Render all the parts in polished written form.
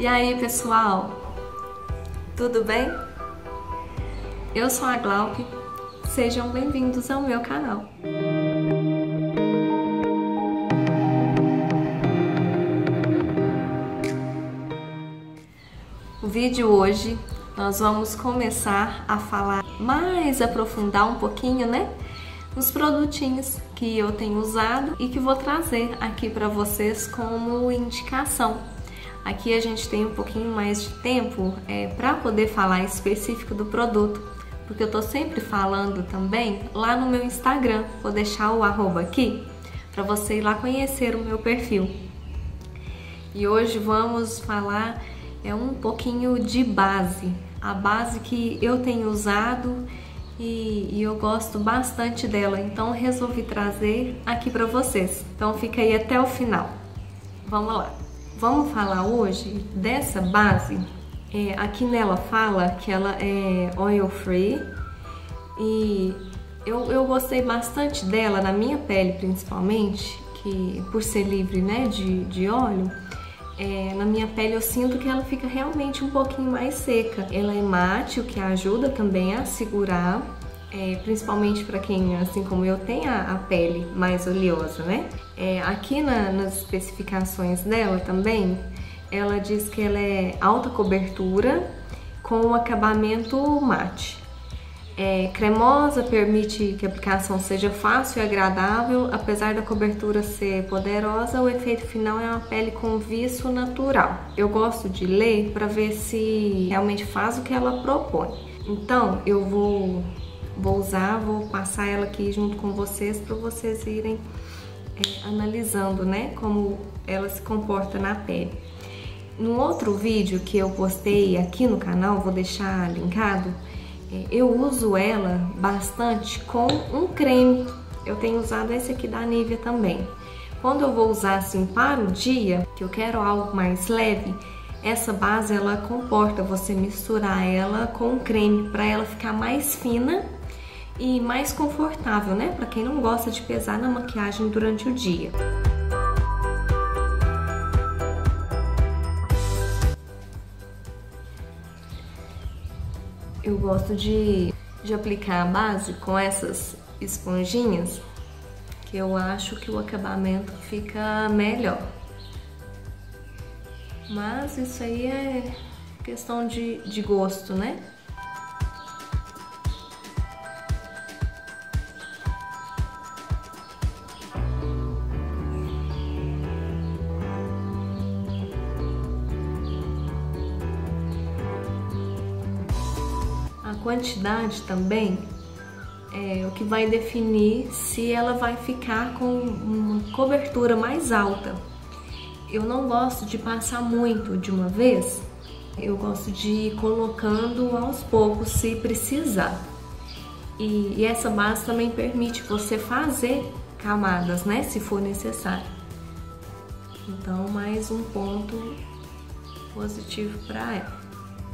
E aí, pessoal? Tudo bem? Eu sou a Glauque. Sejam bem-vindos ao meu canal. O vídeo hoje nós vamos começar a falar aprofundar um pouquinho, né? Nos produtinhos que eu tenho usado e que vou trazer aqui para vocês como indicação. Aqui a gente tem um pouquinho mais de tempo para poder falar específico do produto, porque eu tô sempre falando também lá no meu Instagram. Vou deixar o @ aqui para você ir lá conhecer o meu perfil. E hoje vamos falar um pouquinho de base, a base que eu tenho usado e eu gosto bastante dela, então resolvi trazer aqui para vocês. Então fica aí até o final. Vamos lá. Vamos falar hoje dessa base. Aqui nela fala que ela é oil free e eu gostei bastante dela na minha pele, principalmente, que por ser livre, né, de óleo. Na minha pele eu sinto que ela fica realmente um pouquinho mais seca. Ela é mate, o que ajuda também a segurar, principalmente para quem, assim como eu, tem a pele mais oleosa, né? Aqui nas especificações dela também, ela diz que ela é alta cobertura com acabamento mate. Cremosa, permite que a aplicação seja fácil e agradável. Apesar da cobertura ser poderosa, o efeito final é uma pele com viço natural. Eu gosto de ler para ver se realmente faz o que ela propõe. Então eu vou passar ela aqui junto com vocês para vocês irem analisando, né, como ela se comporta na pele. No outro vídeo que eu postei aqui no canal, vou deixar linkado, eu uso ela bastante com um creme. Eu tenho usado esse aqui da Nivea também. Quando eu vou usar assim para o dia, que eu quero algo mais leve, essa base ela comporta você misturar ela com um creme para ela ficar mais fina e mais confortável, né? Para quem não gosta de pesar na maquiagem durante o dia. Eu gosto de aplicar a base com essas esponjinhas, que eu acho que o acabamento fica melhor. Mas isso aí é questão de gosto, né? A quantidade também é o que vai definir se ela vai ficar com uma cobertura mais alta. Eu não gosto de passar muito de uma vez, eu gosto de ir colocando aos poucos se precisar. E essa base também permite você fazer camadas, né, se for necessário. Então, mais um ponto positivo para ela.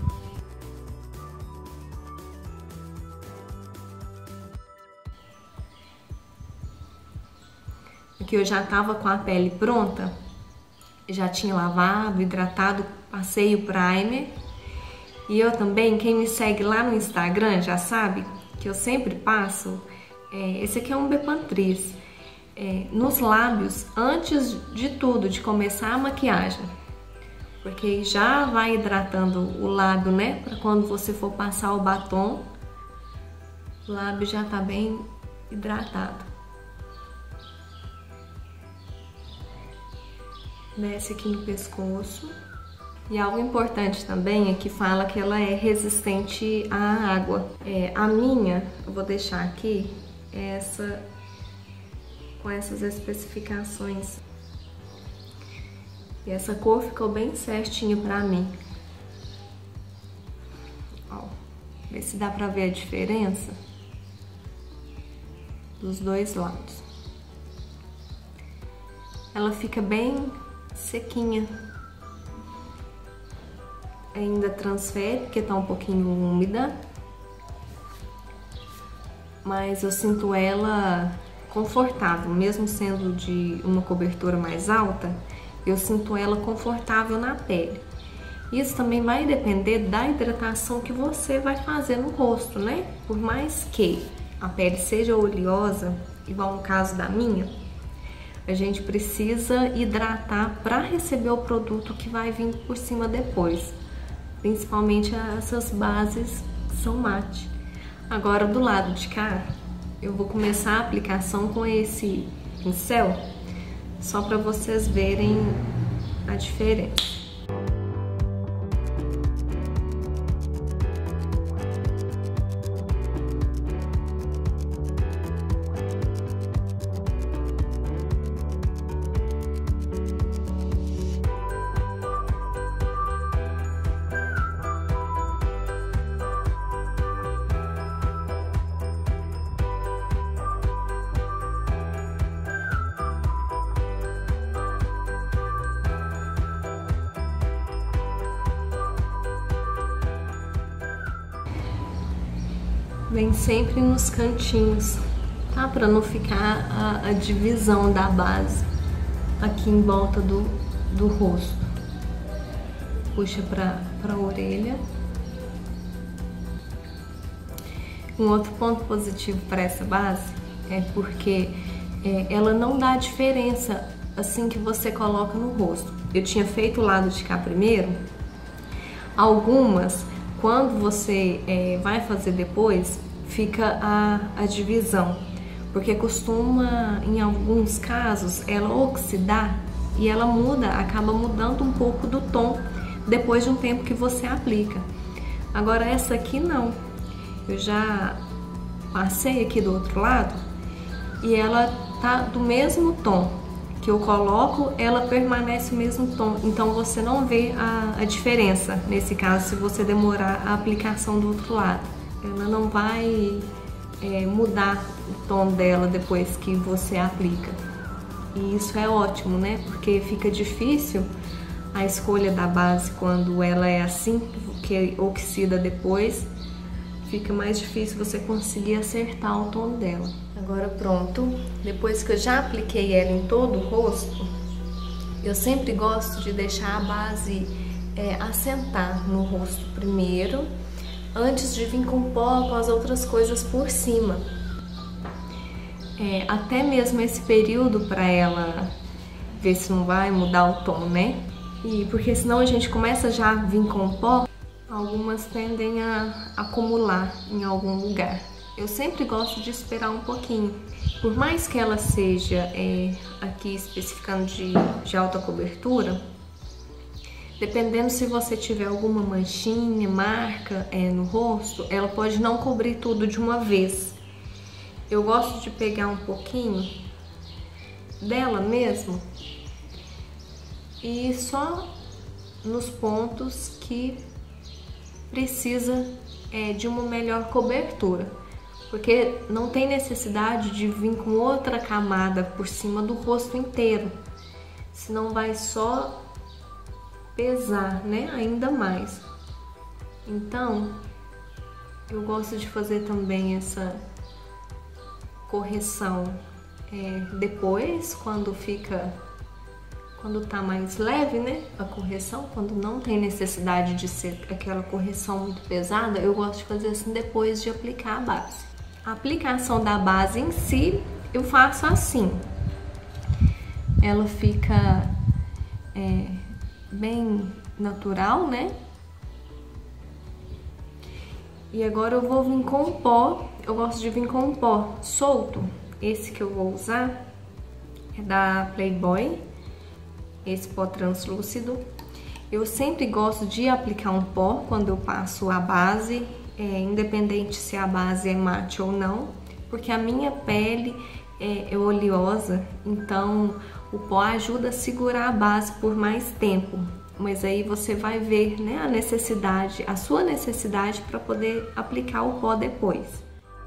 Aqui eu já tava com a pele pronta, já tinha lavado, hidratado, passei o primer. E eu também, quem me segue lá no Instagram já sabe que eu sempre passo, esse aqui é um Bepantris, nos lábios antes de tudo, de começar a maquiagem. Porque já vai hidratando o lábio, né? Para quando você for passar o batom, o lábio já tá bem hidratado. Desce aqui no pescoço. E algo importante também é que fala que ela é resistente à água. A minha, eu vou deixar aqui, com essas especificações. E essa cor ficou bem certinha pra mim. Ó, vê se dá pra ver a diferença dos dois lados. Ela fica bem sequinha. Ainda transfere porque tá um pouquinho úmida, mas eu sinto ela confortável, mesmo sendo de uma cobertura mais alta, eu sinto ela confortável na pele. Isso também vai depender da hidratação que você vai fazer no rosto, né? Por mais que a pele seja oleosa, igual no caso da minha, a gente precisa hidratar para receber o produto que vai vir por cima depois. Principalmente essas bases que são mate. Agora do lado de cá, eu vou começar a aplicação com esse pincel, só para vocês verem a diferença. Vem sempre nos cantinhos, tá? Para não ficar a divisão da base aqui em volta do rosto. Puxa para a orelha. Um outro ponto positivo para essa base é porque ela não dá diferença assim que você coloca no rosto. Eu tinha feito o lado de cá primeiro. Algumas, quando você vai fazer depois, fica a divisão, porque costuma, em alguns casos, ela oxidar e ela acaba mudando um pouco do tom depois de um tempo que você aplica. Agora essa aqui não, eu já passei aqui do outro lado e ela tá do mesmo tom que eu coloco, ela permanece o mesmo tom, então você não vê a diferença nesse caso se você demorar a aplicação do outro lado. Ela não vai mudar o tom dela depois que você aplica. E isso é ótimo, né? Porque fica difícil a escolha da base quando ela é assim, que oxida depois. Fica mais difícil você conseguir acertar o tom dela. Agora pronto, depois que eu já apliquei ela em todo o rosto, eu sempre gosto de deixar a base assentar no rosto primeiro, antes de vir com pó, com as outras coisas por cima. Até mesmo esse período para ela ver se não vai mudar o tom, né? E porque senão a gente começa já a vir com pó, algumas tendem a acumular em algum lugar. Eu sempre gosto de esperar um pouquinho. Por mais que ela seja, aqui especificando de alta cobertura, dependendo se você tiver alguma manchinha, marca no rosto, ela pode não cobrir tudo de uma vez. Eu gosto de pegar um pouquinho dela mesmo e só nos pontos que precisa de uma melhor cobertura, porque não tem necessidade de vir com outra camada por cima do rosto inteiro, senão vai só pesar, né, ainda mais. Então, eu gosto de fazer também essa correção depois, quando tá mais leve, né, a correção, quando não tem necessidade de ser aquela correção muito pesada, eu gosto de fazer assim depois de aplicar a base. A aplicação da base em si, eu faço assim. Ela fica bem natural, né? E agora eu vou vir com o pó. Eu gosto de vir com um pó solto. Esse que eu vou usar é da Playboy, esse pó translúcido. Eu sempre gosto de aplicar um pó quando eu passo a base, independente se a base é mate ou não, porque a minha pele é oleosa, então o pó ajuda a segurar a base por mais tempo. Mas aí você vai ver, né, a sua necessidade para poder aplicar o pó depois.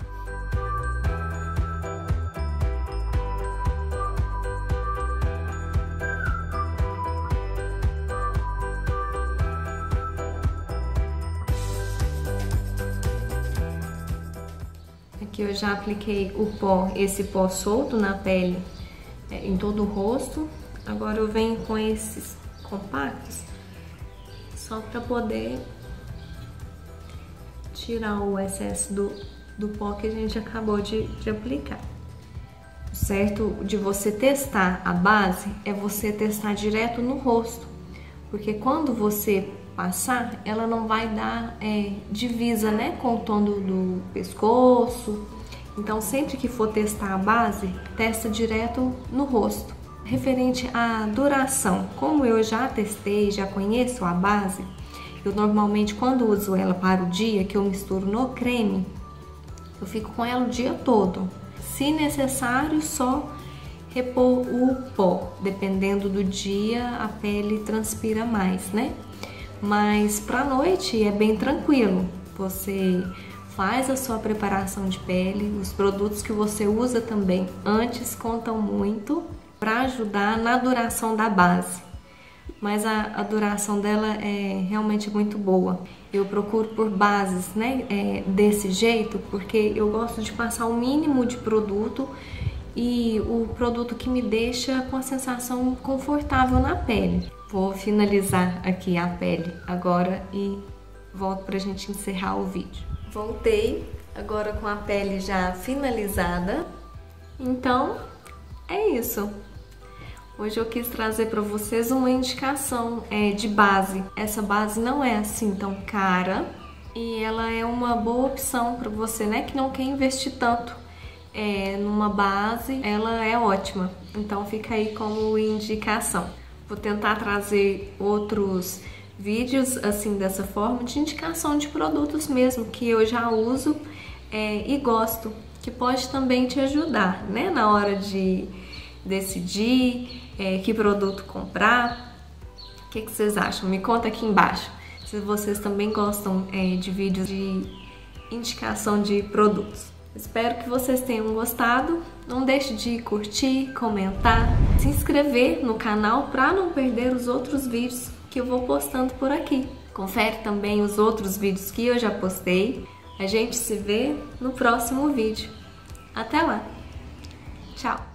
Aqui eu já apliquei o pó, esse pó solto na pele, em todo o rosto. Agora eu venho com esses compactos, só para poder tirar o excesso do pó que a gente acabou de aplicar. O certo de você testar a base é você testar direto no rosto, porque quando você passar, ela não vai dar divisa, né, com o tom do pescoço. Então, sempre que for testar a base, testa direto no rosto. Referente à duração, como eu já testei, já conheço a base, eu normalmente, quando uso ela para o dia, que eu misturo no creme, eu fico com ela o dia todo. Se necessário, só repor o pó. Dependendo do dia, a pele transpira mais, né? Mas pra noite é bem tranquilo. Você faz a sua preparação de pele, os produtos que você usa também antes contam muito para ajudar na duração da base. Mas a duração dela é realmente muito boa. Eu procuro por bases, né, desse jeito, porque eu gosto de passar o mínimo de produto e o produto que me deixa com a sensação confortável na pele. Vou finalizar aqui a pele agora e volto pra gente encerrar o vídeo. Voltei agora com a pele já finalizada. Então, é isso. Hoje eu quis trazer para vocês uma indicação de base. Essa base não é assim tão cara e ela é uma boa opção para você, né, que não quer investir tanto numa base. Ela é ótima, então fica aí como indicação. Vou tentar trazer outros vídeos assim dessa forma, de indicação de produtos mesmo que eu já uso e gosto, que pode também te ajudar, né, na hora de decidir que produto comprar. O que vocês acham? Me conta aqui embaixo se vocês também gostam de vídeos de indicação de produtos. Espero que vocês tenham gostado. Não deixe de curtir, comentar, se inscrever no canal para não perder os outros vídeos que eu vou postando por aqui. Confere também os outros vídeos que eu já postei. A gente se vê no próximo vídeo. Até lá! Tchau!